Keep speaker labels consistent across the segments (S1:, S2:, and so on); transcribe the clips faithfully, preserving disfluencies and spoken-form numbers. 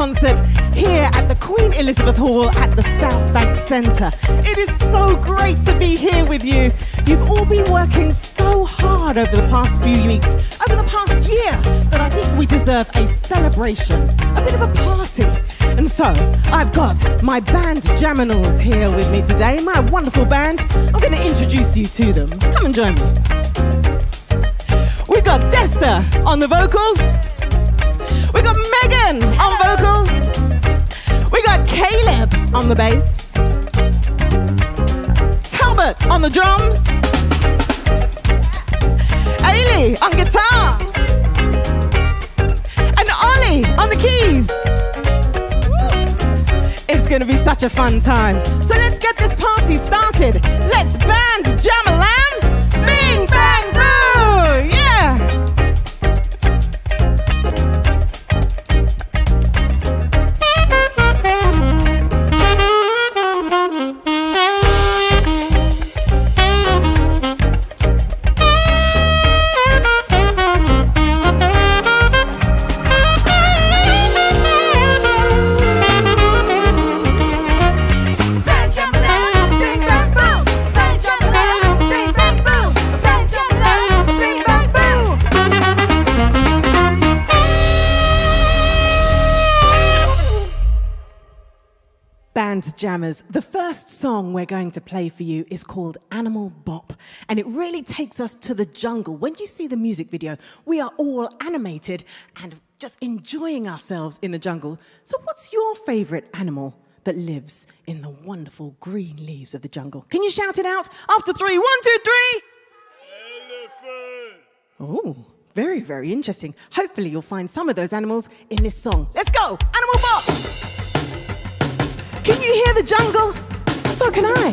S1: concert here at the Queen Elizabeth Hall at the Southbank Centre. It is so great to be here with you. You've all been working so hard over the past few weeks, over the past year, that I think we deserve a celebration, a bit of a party. And so, I've got my band Jaminals here with me today, my wonderful band. I'm going to introduce you to them. Come and join me. We've got Desta on the vocals. We've got Megan on vocals. We got Caleb on the bass. Talbot on the drums. Ailey on guitar. And Ollie on the keys. It's going to be such a fun time. So let's get this party started. Let's band Jam-a-lam. Bing, bang, boo. Yeah. Jammers, the first song we're going to play for you is called Animal Bop, and it really takes us to the jungle. When you see the music video, we are all animated and just enjoying ourselves in the jungle. So what's your favorite animal that lives in the wonderful green leaves of the jungle? Can you shout it out after three? One, two, three. Elephant. Oh, very, very interesting. Hopefully you'll find some of those animals in this song. Let's go, Animal Bop. Can you hear the jungle? So can I.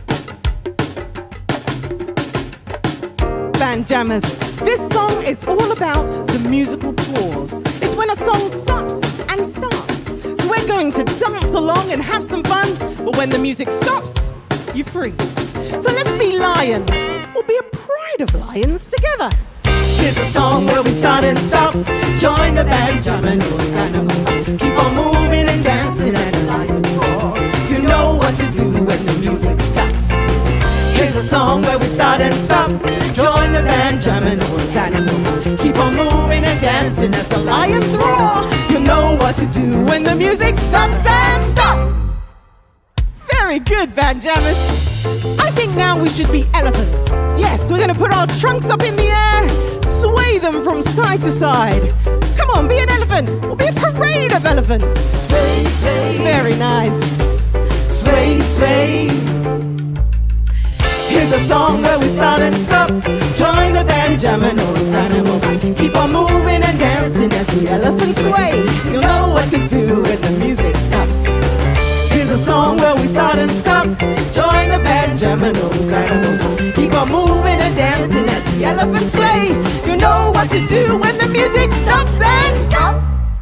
S1: Band Jammers, this song is all about the musical pause. It's when a song stops and starts. So we're going to dance along and have some fun, but when the music stops, you freeze. So let's be lions, or be a pride of lions together. Here's a song where we start and stop. Join the band, Jaminals, animals. Keep on moving and dancing as the lions roar. You know what to do when the music stops. Here's a song where we start and stop. Join the band, Jaminals, animals. Keep on moving and dancing as the lions roar. You know what to do when the music stops and stop. Very good, Band Jammers. I think now we should be elephants. Yes, we're going to put our trunks up in the air, sway them from side to side. Come on, be an elephant, or be a parade of elephants. Sway, sway. Very nice. Sway, sway. Here's a song where we start and stop. Join the band, Jaminals, animal. Keep on moving and dancing as the elephants sway. You know what to do when the music stops. Here's a song where we start and stop. Join the band, Jaminals, animal. Keep on moving and dancing as the elephants sway. You know what to do when the music stops and stop.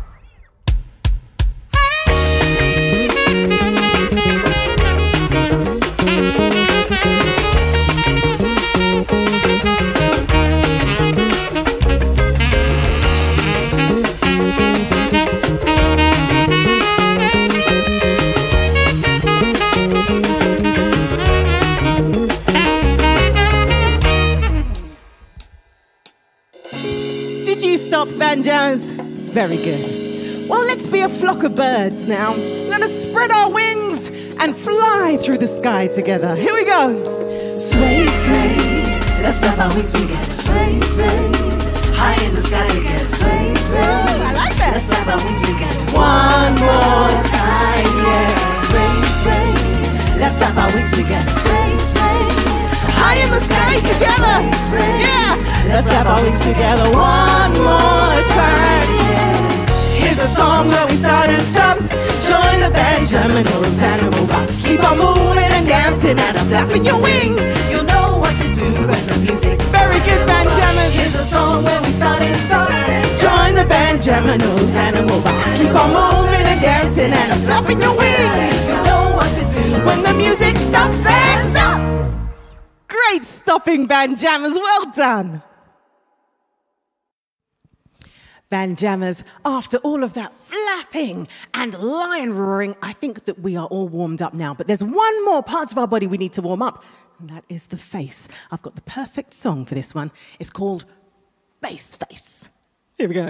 S1: Band Jammers, very good. Well, let's be a flock of birds now. We're going to spread our wings and fly through the sky together. Here we go. Sway, sway, let's flap our wings together. Sway, sway, high in the sky together. Sway, sway, I like that. Let's flap our wings together. One more time, yeah. Sway, sway, let's flap our wings together. Sway, sway, high in the sky together. Sway, sway, yeah. Let's clap our wings together one more time, yeah. Here's a song where we start and stop. Join the band, Jaminals, animal rock. Keep on moving and dancing and I'm flapping your wings. You'll know what to do when the music's very good, Band Jammers. Here's a song where we start and stop. Join the band, Jaminals, animal rock. Keep on moving and dancing and I'm flapping your wings. You'll know what to do when the music stops and stop. Great stopping, Band Jammers, well done. Band Jammers, after all of that flapping and lion roaring, I think that we are all warmed up now. But there's one more part of our body we need to warm up, and that is the face. I've got the perfect song for this one. It's called Bass Face. Here we go.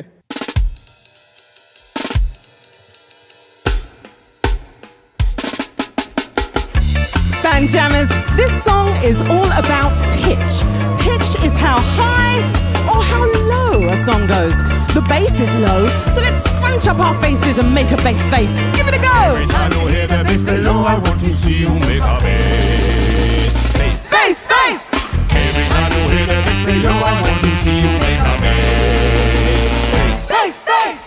S1: Band jammers, this song is all about pitch. Pitch is how high or how low a song goes. The bass is low, so let's scrunch up our faces and make a bass face. Give it a go!
S2: Every time you hear the bass below, I want to see you make a bass face.
S1: Bass face!
S2: Every time you hear the bass below, I want to see you make a bass face.
S1: Bass face!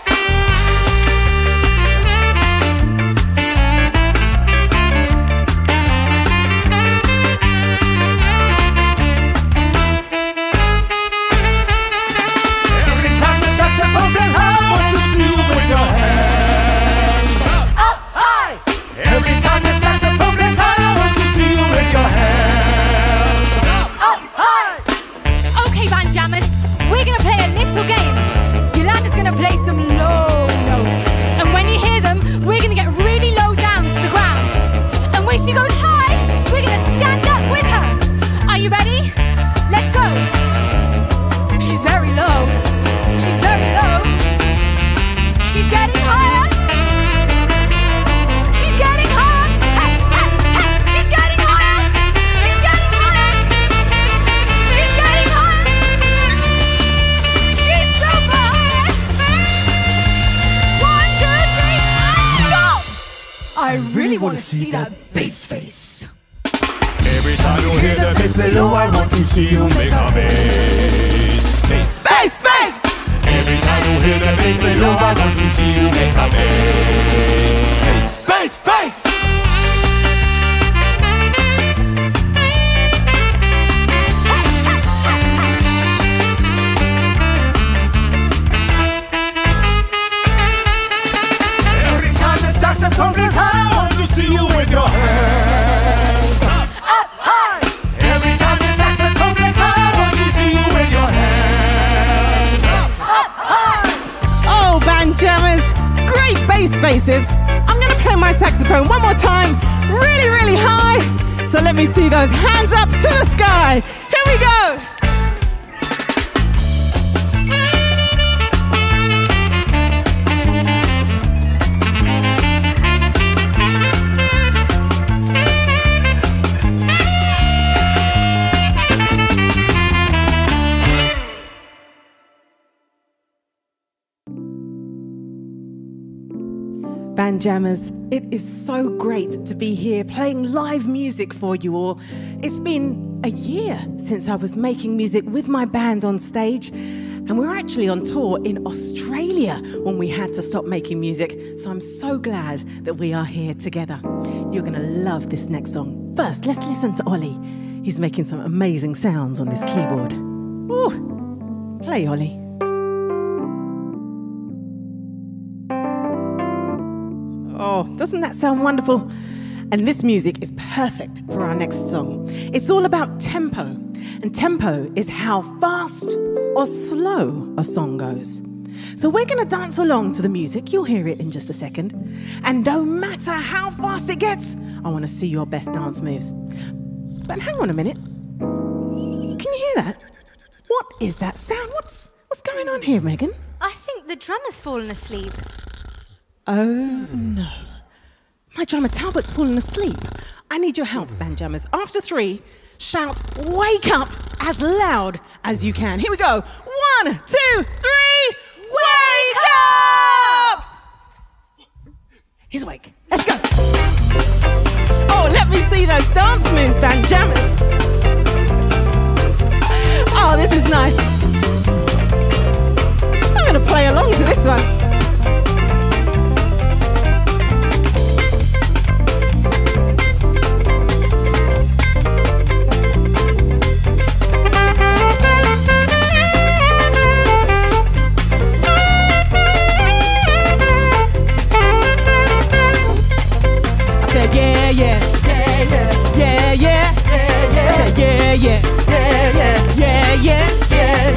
S3: We're gonna play a little game. Yolanda's gonna play some low notes, and when you hear them, we're gonna get really low down to the ground. And when she goes high, we're gonna stand up with her. Are you ready? Let's go. She's very low. She's very low. She's getting higher. She's getting higher. Hey, hey, hey. She's getting higher. She's getting higher. She's getting higher. I really want to see that bass face.
S2: Every time you hear the bass below, I want to see you make a bass face.
S1: Bass face!
S2: Every time you hear the bass below, I want to see you make a bass face. Bass face! Every time the saxophone plays high, I want to see you with your hands up, up high. Every time the saxophone plays high, I want to see you with your hands up, up high.
S1: Oh, band jammers, great bass faces. I'm going to play my saxophone one more time, really, really high. So let me see those hands up to the sky. Here we go. Band jammers, it is so great to be here playing live music for you all. It's been a year since I was making music with my band on stage, and we were actually on tour in Australia when we had to stop making music, so I'm so glad that we are here together. You're going to love this next song. First, let's listen to Ollie. He's making some amazing sounds on this keyboard. Ooh, play, Ollie. Oh, doesn't that sound wonderful? And this music is perfect for our next song. It's all about tempo, and tempo is how fast or slow a song goes. So we're going to dance along to the music. You'll hear it in just a second. And no matter how fast it gets, I want to see your best dance moves. But hang on a minute. Can you hear that? What is that sound? What's, what's going on here, Megan?
S3: I think the drummer's fallen asleep.
S1: Oh, no. My drummer Talbot's fallen asleep. I need your help, band jammers. After three, shout, wake up, as loud as you can. Here we go. One, two, three, wake up! He's awake. Let's go. Oh, let me see those dance moves, band jammers. Oh, this is nice. I'm going to play along to this one. Yeah, yeah, yeah, yeah, yeah, yeah, yeah, yeah, yeah, yeah, yeah, yeah, yeah,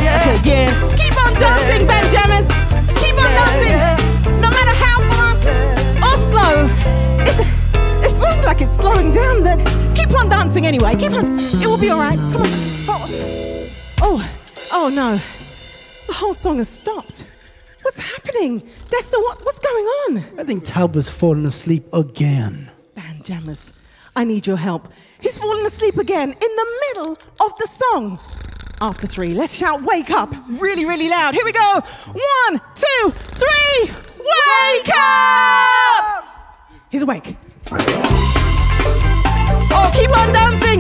S1: dancing anyway. Keep on. It will be all right. Come on. Oh, oh, oh no. The whole song has stopped. What's happening? Dexter, what, what's going on?
S4: I think Tauber's fallen asleep again.
S1: Bandjammers, I need your help. He's fallen asleep again in the middle of the song. After three, let's shout, wake up, really, really loud. Here we go. One, two, three, wake up! He's awake. Oh, keep on dancing.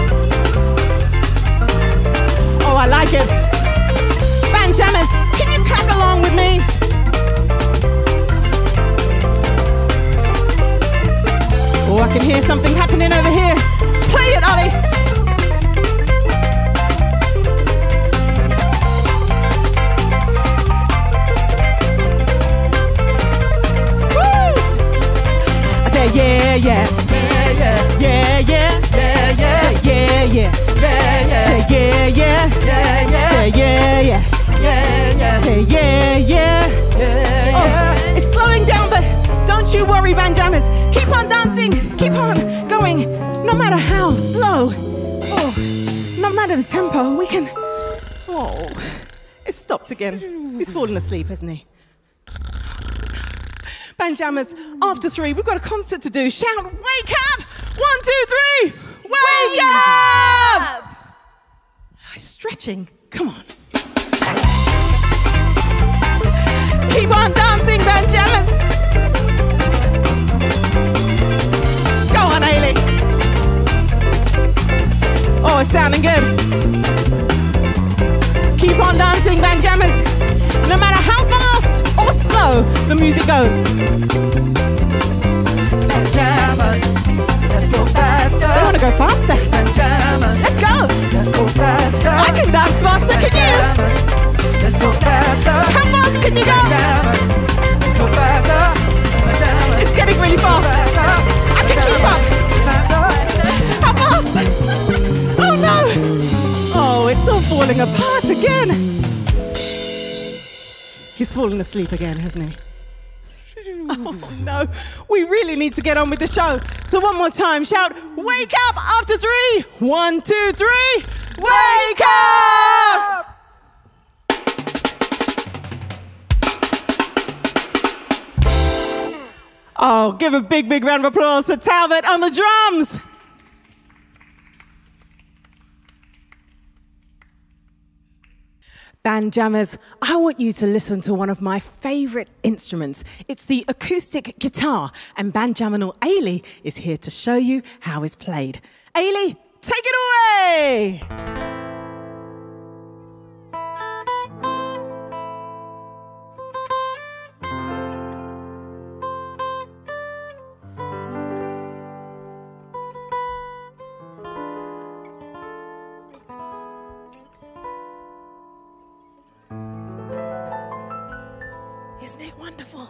S1: Oh, I like it. Bandjammers, can you clap along with me? Oh, I can hear something happening over here. Play it, Ollie. Woo! I say yeah, yeah, yeah, yeah, yeah, yeah, yeah, yeah, yeah, yeah, yeah, yeah, yeah, yeah, yeah, yeah. Yeah, yeah, yeah, yeah, yeah. Oh, it's slowing down, but don't you worry, Bandjammers. Keep on dancing, keep on going, no matter how slow. Oh, no matter the tempo, we can. Oh, it's stopped again. He's fallen asleep, hasn't he? Bandjammers, after three, we've got a concert to do. Shout, wake up! One, two, three, wake, wake up! up! Stretching, come on. Keep on dancing, Bandjammers. Go on, Ailey. Oh, it's sounding good. Keep on dancing, Bandjammers. No matter how fast or slow the music goes.
S2: Bandjammers, let's go faster.
S1: I want to go faster.
S2: Bandjammers,
S1: let's go.
S2: Let's go faster.
S1: I can dance faster, can you?
S2: Let's go faster.
S1: How fast can you go?
S2: Let's go faster.
S1: It's getting really fast. I can keep up. How fast? Oh no! Oh, it's all falling apart again. He's fallen asleep again, hasn't he? Oh no, we really need to get on with the show. So one more time, shout, wake up after three. One, two, three, wake up! Oh, give a big, big round of applause for Talbot on the drums. Bandjammers, I want you to listen to one of my favorite instruments. It's the acoustic guitar, and Bandjammer Ailey is here to show you how it's played. Ailey, take it away! Isn't it wonderful?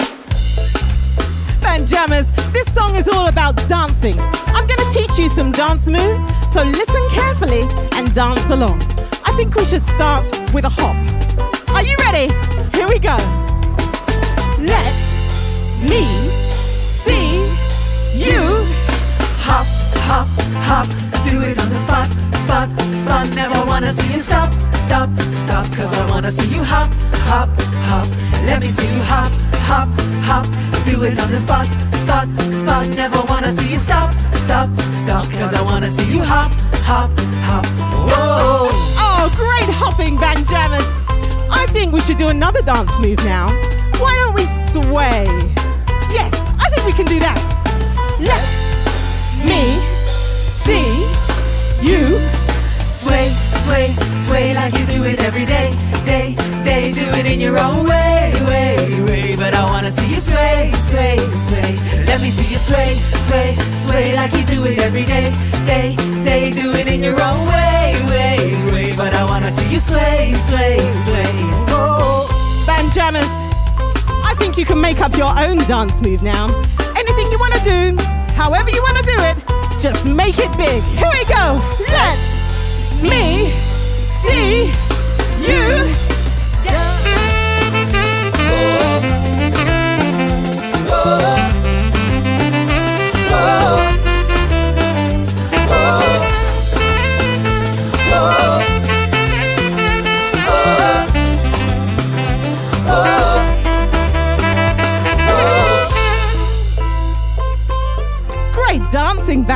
S1: Bandjammers, this song is all about dancing. I'm going to teach you some dance moves, so listen carefully and dance along. I think we should start with a hop. Are you ready? Here we go. Let me see you
S2: hop, hop, hop. Do it on the spot, spot, spot. Never wanna see you stop, stop, stop. Cause I wanna see you hop, hop, hop. Let me see you hop, hop, hop. Do it on the spot, spot, spot. Never wanna see you stop, stop, stop. Cause I wanna see you hop, hop, hop. Whoa!
S1: Oh, great hopping, Bandjammers. I think we should do another dance move now. Why don't we sway? Yes, I think we can do that. Let me see you
S2: sway, sway, sway like you do it every day, day, day. Do it in your own way, way, way. But I wanna see you sway, sway, sway. Let me see you sway, sway, sway like you do it every day, day, day. Do it in your own way, way, way. But I wanna see you sway, sway, sway. Oh,
S1: Bandjammers, I think you can make up your own dance move now. Anything you want to do, however you want to do it, just make it big. Here we go. Let me see you.
S2: Oh, oh, oh, oh.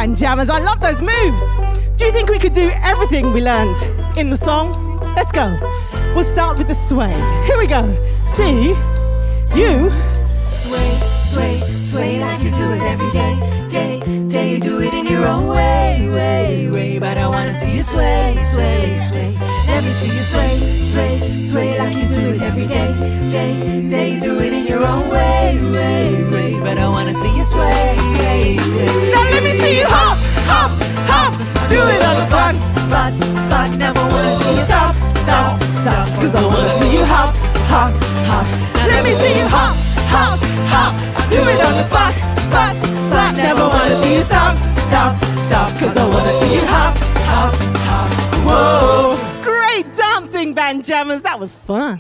S1: Bandjammers. I love those moves. Do you think we could do everything we learned in the song? Let's go. We'll start with the sway. Here we go. See, you.
S5: Sway, sway, sway like you do it every day, day, day. You do it in your own way, way, way. But I wanna see you sway, sway, sway. Let me see you sway, sway, sway like you do it every day, day, day. You do it in your own way, way, way. But I wanna see you sway, sway, sway.
S1: Now let me see you hop, hop, hop. Do it on the spot,
S5: spot, spot. Never wanna see you stop, stop, stop.
S1: cause I wanna see you hop, hop, hop. Now let me see you hop, hop, hop. Do it on the spot, spot, spot. Never wanna see you stop, stop, stop. Cause I wanna see you hop, hop, hop. Whoa! Great dancing, Bandjammers. That was fun.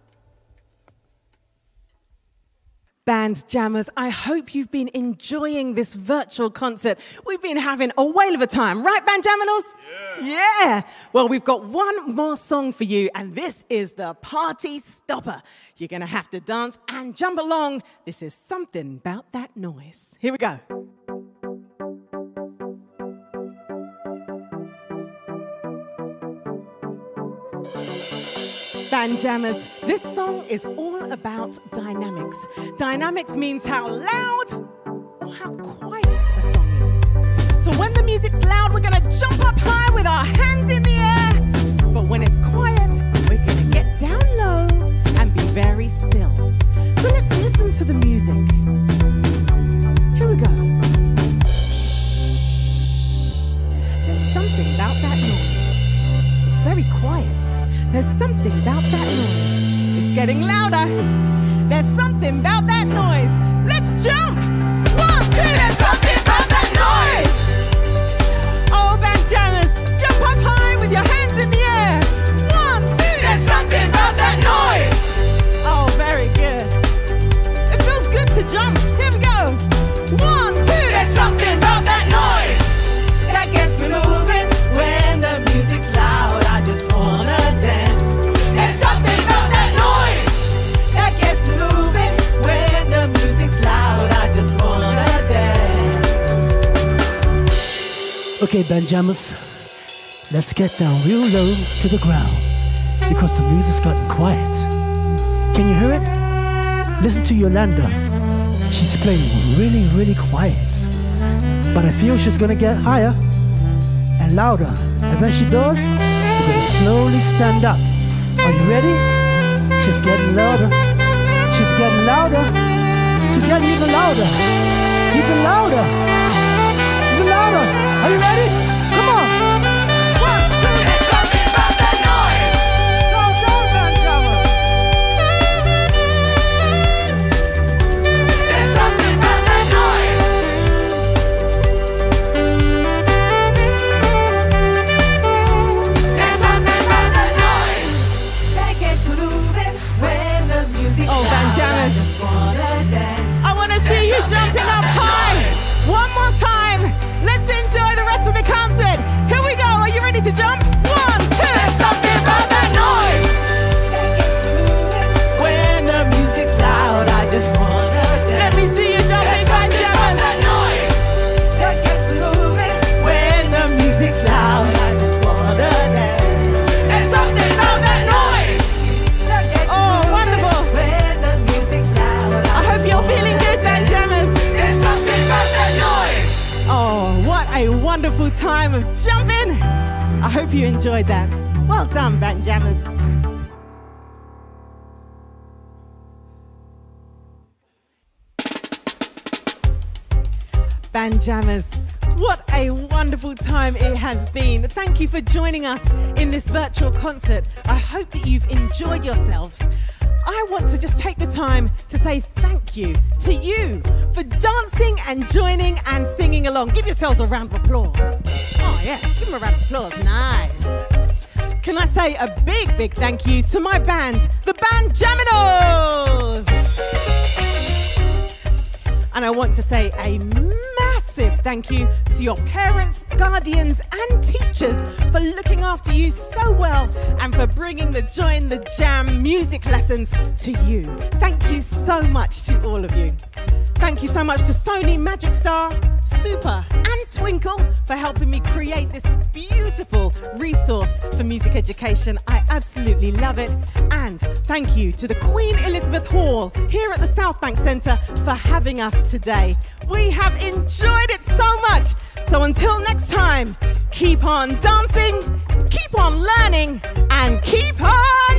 S1: Bandjammers, I hope you've been enjoying this virtual concert. We've been having a whale of a time, right, Bandjammers? Yeah. Yeah. Well, we've got one more song for you, and this is the party stopper. You're going to have to dance and jump along. This is Something About That Noise. Here we go. Bandjammers, this song is all about dynamics. Dynamics means how loud or how quiet a song is. So when the music's loud, we're gonna jump up high with our hands in the air. But when it's quiet, we're gonna get down low and be very still. So let's listen to the music. Here we go. There's something about that noise. It's very quiet. There's something about that noise. It's getting louder. There's something about that noise. Let's jump. One, two, there's something about that noise. Oh, Bandjammers, jump up high with your hands in the air. One, two, there's something about that noise. Oh, very good. It feels good to jump. Here we go. One, two, there's something about that noise that gets me moving when the music's loud. I just wanna dance. There's something about that noise that gets me moving when the music's loud. I just wanna dance.
S4: Okay, Bandjammers, let's get down real low to the ground because the music's gotten quiet. Can you hear it? Listen to YolanDa. She's playing really, really quiet. But I feel she's gonna get higher and louder. And when she does, we're gonna slowly stand up. Are you ready? She's getting louder. She's getting louder. She's getting even louder. Even louder. Even louder. Are you ready? Come on. One, two.
S2: There's something about that noise.
S4: Go, go, Bandjammers.
S2: There's something about that noise. There's something about that noise
S5: that gets me moving when the music's
S1: Oh,
S5: loud.
S1: Bandjammers.
S5: I just wanna dance.
S1: I want to see you jumping up high. One more time. Let's enjoy the rest of the concert. Here we go. Are you ready to jump? One, two.
S2: There's something about that noise
S5: That gets me moving when the music's loud. I just wanna dance.
S1: Let me see you jumping,
S2: There's something about
S1: Bandjammers.
S2: that noise
S5: That gets me moving when the music's loud. I just wanna dance.
S2: There's something about that noise
S5: That gets me
S1: Oh,
S5: moving
S1: wonderful.
S5: when the music's loud.
S1: I hope you're feeling good, Bandjammers.
S2: There's something about that noise.
S1: Oh, what a wonderful time of jumping. I hope you enjoyed that. Well done, Bandjammers. Bandjammers, what a wonderful time it has been. Thank you for joining us in this virtual concert. I hope that you've enjoyed yourselves. I want to just take the time to say thank you to you for dancing and joining and singing along. Give yourselves a round of applause. Oh yeah, give them a round of applause. Nice. Can I say a big, big thank you to my band, the Bandjaminos. And I want to say a massive thank you to your parents, guardians and teachers for looking after you so well and for bringing the Join the Jam music lessons to you. Thank you so much to all of you. Thank you so much to Sony, Magic Star, Super and Twinkle for helping me create this beautiful resource for music education. I absolutely love it. And thank you to the Queen Elizabeth Hall here at the Southbank Centre for having us today. We have enjoyed it so much. So until next time, keep on dancing, keep on learning, and keep on